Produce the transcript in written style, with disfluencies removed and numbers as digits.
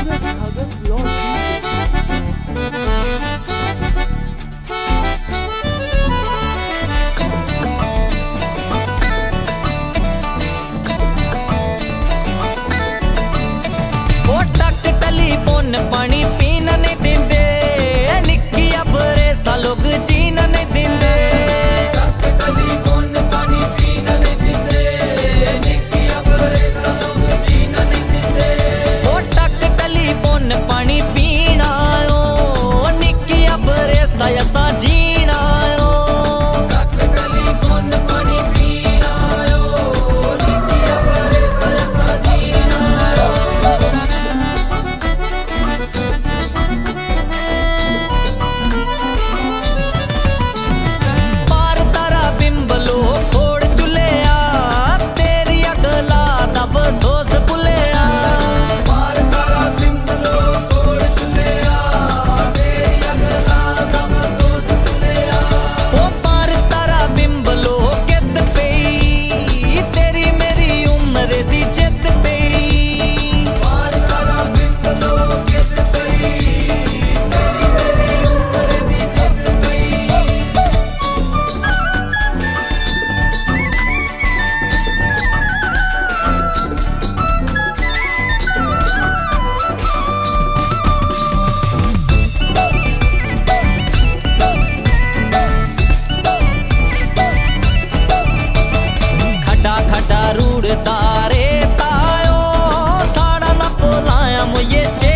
पानी पीना नहीं देंदे, निक्की अबरे सा लोग जीना नहीं देंदे। पानी पीना नहीं देंदे, निक्की अबरे सा लोग जीना नहीं देंदे। ओ टक टेलीफोन पानी पीना आयो, निक्की अबरे सा ऐसा जीना आयो। टक टेलीफोन पानी पीना आयो, निक्की अबरे सा ऐसा जीना आयो। तारे तायो साड़ा ना पोलाया मुझे।